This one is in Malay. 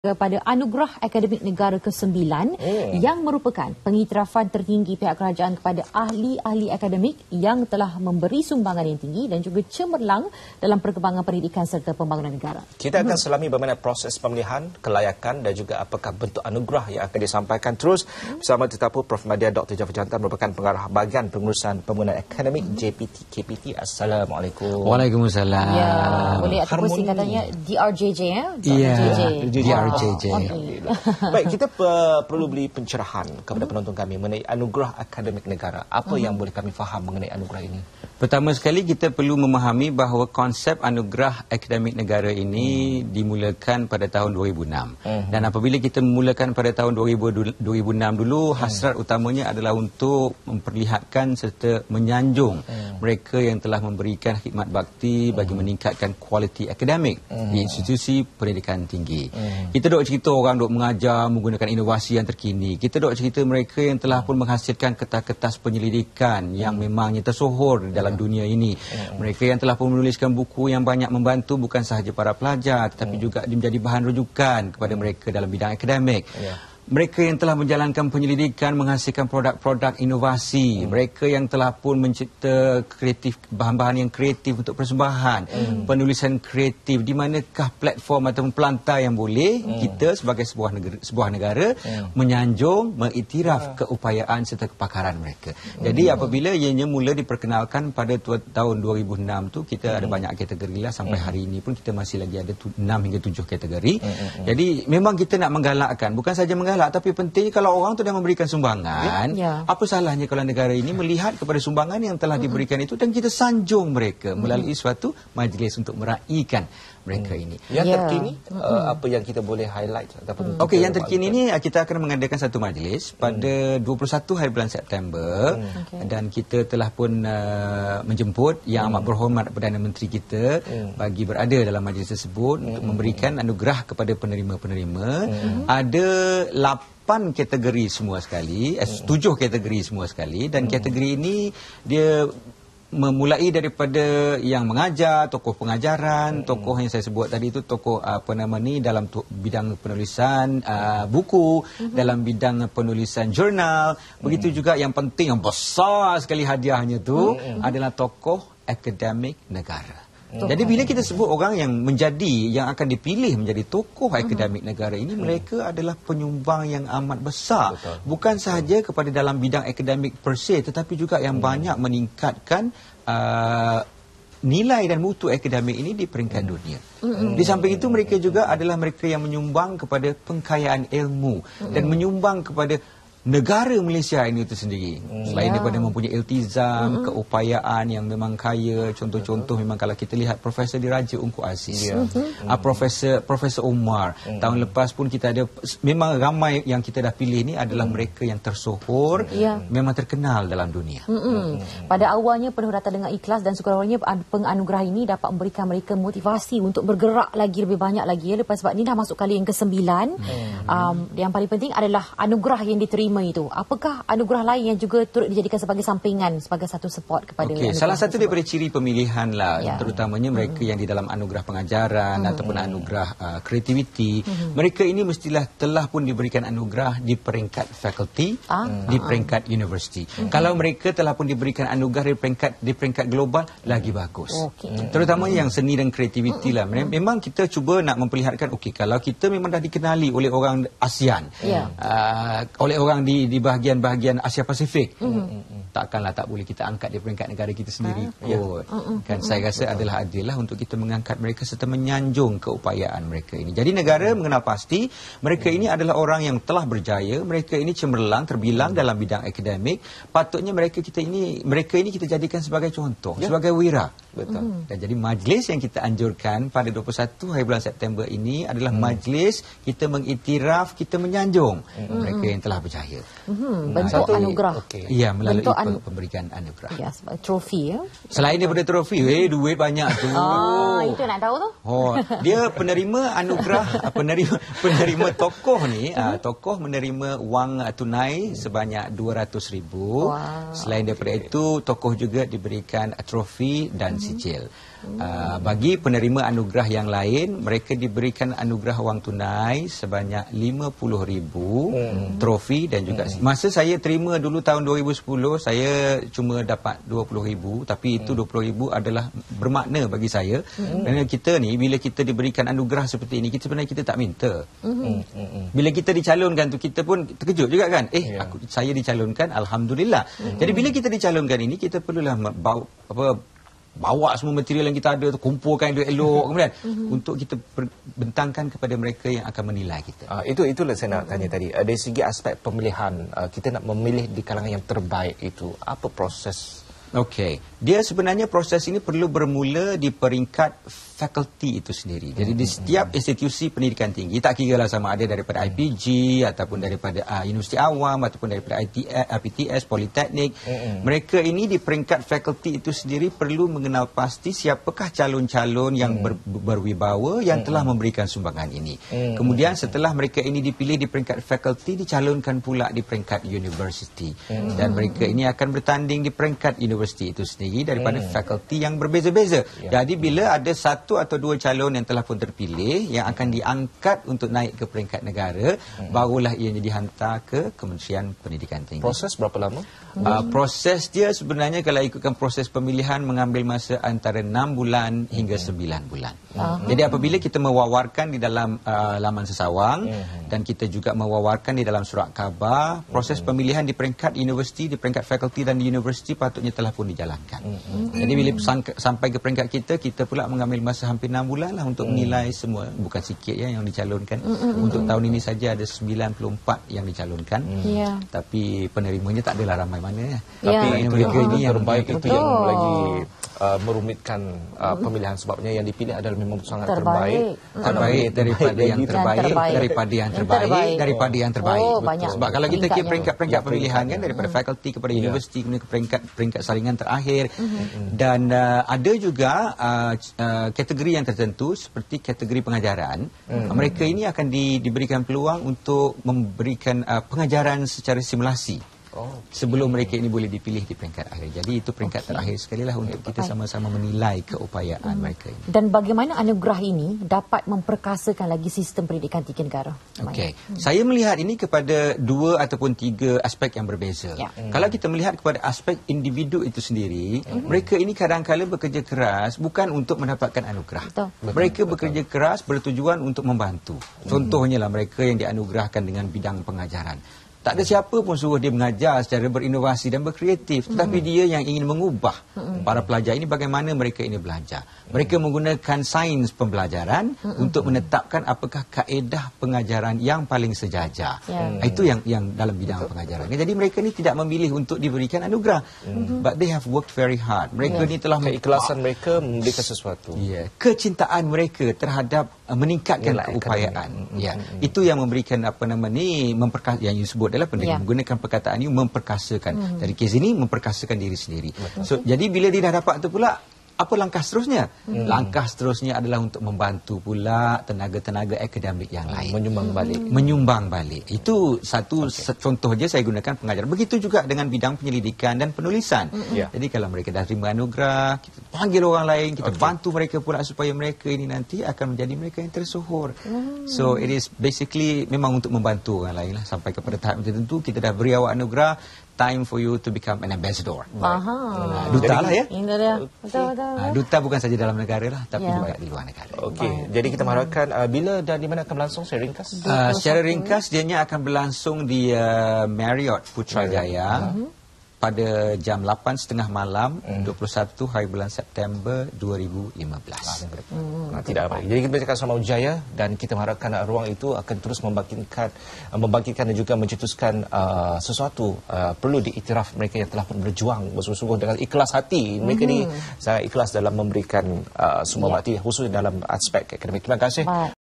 kepada Anugerah Akademik Negara ke-9 yang merupakan pengiktirafan tertinggi pihak kerajaan kepada ahli-ahli akademik yang telah memberi sumbangan yang tinggi dan juga cemerlang dalam perkembangan pendidikan serta pembangunan negara. Kita akan selami bagaimana proses pemilihan, kelayakan dan juga apakah bentuk anugerah yang akan disampaikan terus bersama tetapu Prof. Madya Dr. Jafar Jantan merupakan pengarah bahagian pengurusan pembangunan akademik JPT KPT. Assalamualaikum. Waalaikumsalam. Ya, boleh ataupun singkatannya DRJJ ya? Ya, DRJJ. Baik, kita perlu beri pencerahan kepada penonton kami mengenai anugerah akademik negara. Apa yang boleh kami faham mengenai anugerah ini? Pertama sekali kita perlu memahami bahawa konsep anugerah akademik negara ini dimulakan pada tahun 2006. Dan apabila kita memulakan pada tahun 2006 dulu, hasrat utamanya adalah untuk memperlihatkan serta menyanjung mereka yang telah memberikan khidmat bakti bagi meningkatkan kualiti akademik di institusi pendidikan tinggi. Kita dok cerita orang dok mengajar menggunakan inovasi yang terkini. Kita dok cerita mereka yang telah pun menghasilkan kertas-kertas penyelidikan yang memangnya tersohor dalam dunia ini. Mereka yang telah pun menuliskan buku yang banyak membantu bukan sahaja para pelajar tetapi juga menjadi bahan rujukan kepada mereka dalam bidang akademik. Mereka yang telah menjalankan penyelidikan menghasilkan produk-produk inovasi. Mereka yang telah pun mencipta kreatif, bahan-bahan yang kreatif untuk persembahan. Penulisan kreatif di manakah platform atau pelantar yang boleh kita sebagai sebuah negara menyanjung, mengiktiraf keupayaan serta kepakaran mereka. Jadi apabila ianya mula diperkenalkan pada tahun 2006 tu kita ada banyak kategori lah sampai hari ini pun kita masih lagi ada 6 hingga 7 kategori. Jadi memang kita nak menggalakkan, bukan saja menggalak tapi pentingnya kalau orang tu dah memberikan sumbangan, apa salahnya kalau negara ini melihat kepada sumbangan yang telah diberikan itu dan kita sanjung mereka melalui suatu majlis untuk meraihkan mereka ini. Yang terkini, apa yang kita boleh highlight? Okey, yang terkini ni kita akan mengadakan satu majlis pada 21 hari bulan September dan kita telah pun menjemput yang amat berhormat Perdana Menteri kita bagi berada dalam majlis tersebut untuk memberikan anugerah kepada penerima-penerima. Ada 8 kategori semua sekali, 7 kategori semua sekali dan kategori ini dia memulai daripada yang mengajar, tokoh pengajaran, tokoh yang saya sebut tadi itu tokoh dalam bidang penulisan buku, dalam bidang penulisan jurnal. Begitu juga yang penting, yang besar sekali hadiahnya tu adalah tokoh akademik negara. Jadi bila kita sebut orang yang akan dipilih menjadi tokoh akademik negara ini, mereka adalah penyumbang yang amat besar. Bukan sahaja kepada dalam bidang akademik per se, tetapi juga yang banyak meningkatkan nilai dan mutu akademik ini di peringkat dunia. Di samping itu mereka juga adalah mereka yang menyumbang kepada pengkayaan ilmu dan menyumbang kepada negara Malaysia ini itu sendiri. Selain daripada mempunyai iltizam, keupayaan yang memang kaya, contoh-contoh memang kalau kita lihat Profesor Diraja Ungku Aziz, Profesor Umar, tahun lepas pun kita ada, memang ramai yang kita dah pilih ni adalah mereka yang tersohor, memang terkenal dalam dunia. Pada awalnya penuh rata dengan ikhlas dan sekurang-kurangnya penganugerah ini dapat memberikan mereka motivasi untuk bergerak lagi lebih banyak lagi ya. Lepas sebab ini dah masuk kali yang ke-9. Yang paling penting adalah anugerah yang diterima itu. Apakah anugerah lain yang juga turut dijadikan sebagai sampingan, sebagai satu support kepada salah satu daripada ciri pemilihan lah, terutamanya mereka yang di dalam anugerah pengajaran ataupun anugerah kreativiti, mereka ini mestilah telah pun diberikan anugerah di peringkat fakulti, di peringkat universiti. Kalau mereka telah pun diberikan anugerah di peringkat global, lagi bagus. Terutamanya yang seni dan kreativiti lah. Memang kita cuba nak memperlihatkan, kalau kita memang dah dikenali oleh orang ASEAN, oleh orang di bahagian Asia Pasifik, takkanlah tak boleh kita angkat di peringkat negara kita sendiri kot. Kan saya rasa adalah adil lah untuk kita mengangkat mereka serta menyanjung keupayaan mereka ini. Jadi negara mengenal pasti mereka ini adalah orang yang telah berjaya, mereka ini cemerlang, terbilang dalam bidang akademik. Patutnya mereka ini kita jadikan sebagai contoh, sebagai wira. Dan jadi majlis yang kita anjurkan pada 21 hari bulan September ini adalah majlis kita mengiktiraf, kita menyanjung mereka yang telah berjaya. terakhir. Bentuk anugerah. Ya, melalui Bentuk pemberian anugerah. Ya, trofi ya. Selain daripada trofi, duit banyak tu. Itu nak tahu tu. Dia penerima anugerah, penerima tokoh ni, tokoh menerima wang tunai sebanyak 200,000. Selain daripada itu, tokoh juga diberikan trofi dan sijil. Bagi penerima anugerah yang lain, mereka diberikan anugerah wang tunai sebanyak 50,000, trofi dan juga masa saya terima dulu tahun 2010, saya cuma dapat 20,000, tapi itu 20,000 adalah bermakna bagi saya. Kerana kita ni bila kita diberikan anugerah seperti ini, sebenarnya kita tak minta. Bila kita dicalonkan tu, kita pun terkejut juga kan. Saya dicalonkan, alhamdulillah. Jadi bila kita dicalonkan ini, kita perlulah bawa semua material yang kita ada tu, kumpulkan elok kemudian untuk kita bentangkan kepada mereka yang akan menilai kita. Itulah saya nak tanya tadi. Dari segi aspek pemilihan, kita nak memilih di kalangan yang terbaik itu, apa proses? Okey, dia sebenarnya proses ini perlu bermula di peringkat fakulti itu sendiri. Jadi di setiap institusi pendidikan tinggi, tak kira lah sama ada daripada IPG ataupun daripada Universiti Awam ataupun daripada IPTS, Politeknik, mereka ini di peringkat fakulti itu sendiri perlu mengenal pasti siapakah calon-calon yang berwibawa yang telah memberikan sumbangan ini. Kemudian setelah mereka ini dipilih di peringkat fakulti, dicalonkan pula di peringkat universiti. Dan mereka ini akan bertanding di peringkat universiti itu sendiri daripada fakulti yang berbeza-beza. Jadi bila ada satu atau dua calon yang telah pun terpilih yang akan diangkat untuk naik ke peringkat negara, barulah ianya dihantar ke Kementerian Pendidikan Tinggi. Proses berapa lama? Proses dia sebenarnya kalau ikutkan proses pemilihan mengambil masa antara 6 bulan hingga 9 bulan. Jadi apabila kita mewawarkan di dalam laman sesawang dan kita juga mewawarkan di dalam surat khabar, proses pemilihan di peringkat universiti, di peringkat fakulti dan di universiti patutnya telah pun dijalankan. Jadi bila sampai ke peringkat kita pula mengambil masa hampir 6 bulan lah untuk menilai semua. Bukan sikit ya yang dicalonkan. Untuk tahun ini saja ada 94 yang dicalonkan. Tapi penerimanya tak adalah ramai mana. Tapi mereka ini yang terbaik itu yang lagi merumitkan pemilihan, sebabnya yang dipilih adalah memang sangat terbaik daripada yang terbaik daripada yang terbaik daripada yang terbaik. Sebab kalau kita kira peringkat pemilihan kan, daripada fakulti kepada universiti, kemudian ke peringkat saringan terakhir, dan ada juga kategori yang tertentu seperti kategori pengajaran. Mereka ini akan diberikan peluang untuk memberikan pengajaran secara simulasi sebelum mereka ini boleh dipilih di peringkat akhir. Jadi itu peringkat terakhir sekali lah untuk kita sama-sama menilai keupayaan mereka ini. Dan bagaimana anugerah ini dapat memperkasakan lagi sistem pendidikan tinggi negara? Okey, saya melihat ini kepada 2 ataupun 3 aspek yang berbeza. Kalau kita melihat kepada aspek individu itu sendiri, mereka ini kadang-kala bekerja keras bukan untuk mendapatkan anugerah. Mereka bekerja keras bertujuan untuk membantu. Contohnya lah mereka yang dianugerahkan dengan bidang pengajaran. Tak ada siapa pun suruh dia mengajar secara berinovasi dan berkreatif, tetapi dia yang ingin mengubah para pelajar ini bagaimana mereka ini belajar. Mereka menggunakan sains pembelajaran untuk menetapkan apakah kaedah pengajaran yang paling sejajar. Itu yang dalam bidang pengajaran. Jadi mereka ini tidak memilih untuk diberikan anugerah, but they have worked very hard. Mereka ini telah keikhlasan mereka memberikan sesuatu. Kecintaan mereka terhadap meningkatkan keupayaan. Itu yang memberikan yang disebut adalah menggunakan perkataan ini memperkasakan. Dari kes ini memperkasakan diri sendiri. Jadi bila dia dah dapat tu pula, apa langkah seterusnya? Langkah seterusnya adalah untuk membantu pula tenaga-tenaga akademik yang lain. Menyumbang balik. Itu satu contoh je saya gunakan pengajaran. Begitu juga dengan bidang penyelidikan dan penulisan. Jadi kalau mereka dah terima anugerah, kita panggil orang lain, kita bantu mereka pula supaya mereka ini nanti akan menjadi mereka yang tersohor. So it is basically memang untuk membantu orang lain lah. Sampai kepada tahap tertentu kita dah beri awak anugerah, time for you to become an ambassador. Duta lah ya. Duta bukan saja dalam negara lah, tapi juga di luar negara. Jadi kita mengharapkan bila dan di mana akan berlangsung secara ringkas? Secara ringkas dianya akan berlangsung di Marriott Putrajaya pada jam 8.30 malam 21 hari bulan September 2015. Tidak apa. Jadi kita bercakap sama Wijaya dan kita mengharapkan ruang itu akan terus membangkitkan dan juga mencetuskan sesuatu. Perlu diiktiraf mereka yang telah berjuang bersungguh-sungguh dengan ikhlas hati. Mereka ni sangat ikhlas dalam memberikan semua bakti, khusus dalam aspek akademik. Terima kasih.